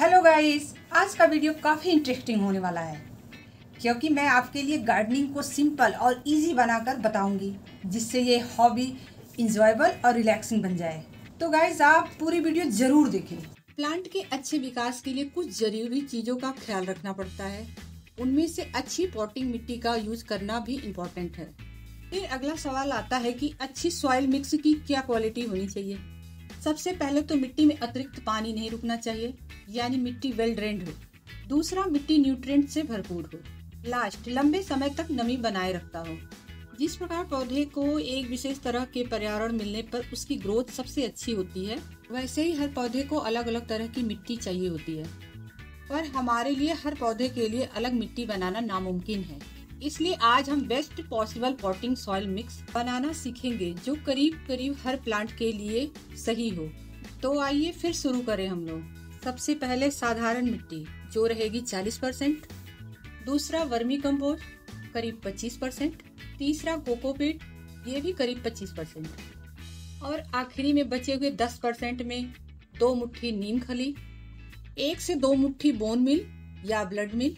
Hello guys, आज का video काफ़ी इंटरेस्टिंग होने वाला है क्योंकि मैं आपके लिए गार्डनिंग को सिंपल और इजी बनाकर बताऊंगी जिससे ये हॉबी इंजॉयबल और रिलैक्सिंग बन जाए। तो गाइस, आप पूरी वीडियो ज़रूर देखें। प्लांट के अच्छे विकास के लिए कुछ ज़रूरी चीज़ों का ख्याल रखना पड़ता है। उनमें से अच्छी पॉटिंग मिट्टी का यूज करना भी इम्पोर्टेंट है। फिर अगला सवाल आता है कि अच्छी सॉइल मिक्स की क्या क्वालिटी होनी चाहिए। सबसे पहले तो मिट्टी में अतिरिक्त पानी नहीं रुकना चाहिए, यानी मिट्टी वेल ड्रेन्ड हो। दूसरा, मिट्टी न्यूट्रिएंट से भरपूर हो। लास्ट, लंबे समय तक नमी बनाए रखता हो। जिस प्रकार पौधे को एक विशेष तरह के पर्यावरण मिलने पर उसकी ग्रोथ सबसे अच्छी होती है, वैसे ही हर पौधे को अलग अलग तरह की मिट्टी चाहिए होती है। पर हमारे लिए हर पौधे के लिए अलग मिट्टी बनाना नामुमकिन है। इसलिए आज हम best possible potting soil mix बनाना सीखेंगे जो करीब करीब हर प्लांट के लिए सही हो। तो आइए फिर शुरू करें हम लोग। सबसे पहले साधारण मिट्टी जो रहेगी 40%, दूसरा वर्मी कंपोस्ट करीब 25%, तीसरा कोकोपीट ये भी करीब 25%, और आखिरी में बचे हुए 10% में 2 मुट्ठी नीम खली, 1 से 2 मुट्ठी बोन मिल या ब्लड मिल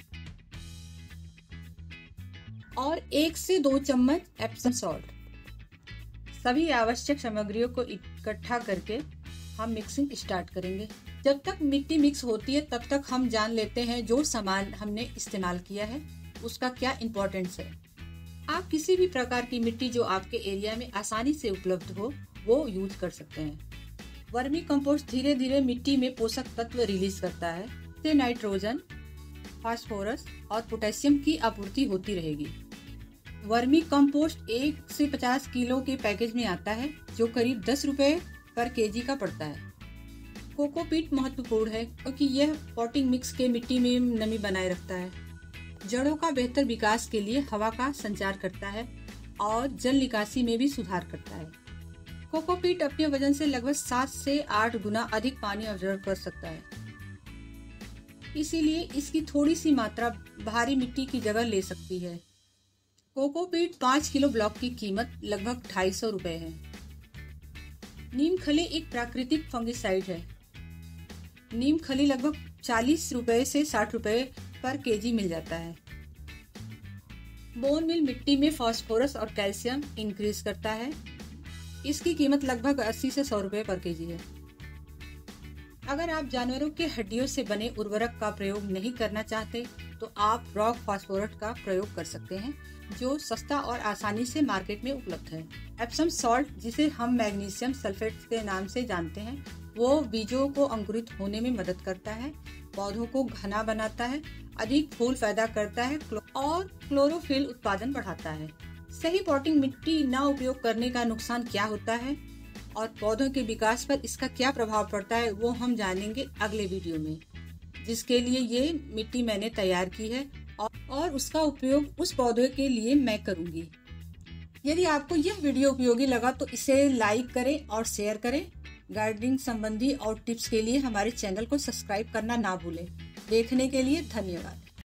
और 1 से 2 चम्मच एप्सम सॉल्ट। सभी आवश्यक सामग्रियों को इकट्ठा करके हम मिक्सिंग स्टार्ट करेंगे। जब तक मिट्टी मिक्स होती है तब तक हम जान लेते हैं जो सामान हमने इस्तेमाल किया है उसका क्या इम्पोर्टेंस है। आप किसी भी प्रकार की मिट्टी जो आपके एरिया में आसानी से उपलब्ध हो वो यूज कर सकते हैं। वर्मी कंपोस्ट धीरे धीरे मिट्टी में पोषक तत्व रिलीज करता है, इससे नाइट्रोजन, फास्फोरस और पोटेशियम की आपूर्ति होती रहेगी। वर्मी कंपोस्ट 1 से 50 किलो के पैकेज में आता है जो करीब 10 रुपए पर केजी का पड़ता है। कोकोपीट महत्वपूर्ण है क्योंकि यह पॉटिंग मिक्स के मिट्टी में नमी बनाए रखता है, जड़ों का बेहतर विकास के लिए हवा का संचार करता है और जल निकासी में भी सुधार करता है। कोकोपीट अपने वजन से लगभग 7 से 8 गुना अधिक पानी ऑब्जर्व कर सकता है, इसीलिए इसकी थोड़ी सी मात्रा भारी मिट्टी की जगह ले सकती है। कोकोपीट 5 किलो ब्लॉक की कीमत लगभग 250 रुपए है। नीम खली एक प्राकृतिक फंगिसाइड है। नीम खली लगभग 40 रुपए से 60 रुपए पर केजी मिल जाता है। बोन मिल मिट्टी में फास्फोरस और कैल्शियम इंक्रीज करता है। इसकी कीमत लगभग 80 से 100 रुपए पर केजी है। अगर आप जानवरों के हड्डियों से बने उर्वरक का प्रयोग नहीं करना चाहते तो आप रॉक फास्फोरस का प्रयोग कर सकते हैं जो सस्ता और आसानी से मार्केट में उपलब्ध है। एप्सम सॉल्ट, जिसे हम मैग्नीशियम सल्फेट के नाम से जानते हैं, वो बीजों को अंकुरित होने में मदद करता है, पौधों को घना बनाता है, अधिक फूल पैदा करता है और क्लोरोफिल उत्पादन बढ़ाता है। सही पॉटिंग मिट्टी न उपयोग करने का नुकसान क्या होता है और पौधों के विकास पर इसका क्या प्रभाव पड़ता है वो हम जानेंगे अगले वीडियो में, जिसके लिए ये मिट्टी मैंने तैयार की है और उसका उपयोग उस पौधे के लिए मैं करूंगी। यदि आपको यह वीडियो उपयोगी लगा तो इसे लाइक करें और शेयर करें। गार्डनिंग संबंधी और टिप्स के लिए हमारे चैनल को सब्सक्राइब करना ना भूलें। देखने के लिए धन्यवाद।